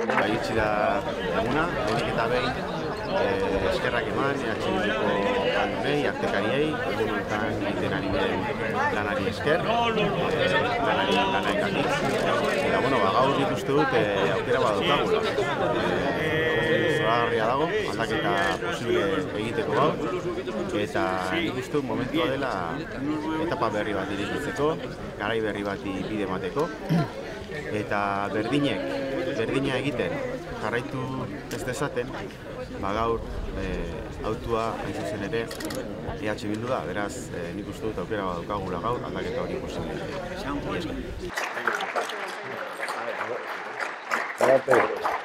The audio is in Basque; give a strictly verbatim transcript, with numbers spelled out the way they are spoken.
Iritsi da eguna, lehenik eta behin eskerrak eman, E H Bilduko aldunei, artekariei, egun honetan egiten ari den lanari esker, lanari lanaikatik. Eta, bueno, gaur nik uste dut aukera bat daukagula. Zoragarria dago, aldaketa posible egiteko gaur, eta nik uste dut momentua dela etapa berri bat irekitzeko, garai berri bati bide emateko, eta berdinek, berdina egiten jarraitu ez dezaten, ba gaur autua hain zuzen ere E H Bildu da, beraz nik uste dut aukera bat daukagula gaur aldaketa hori posible.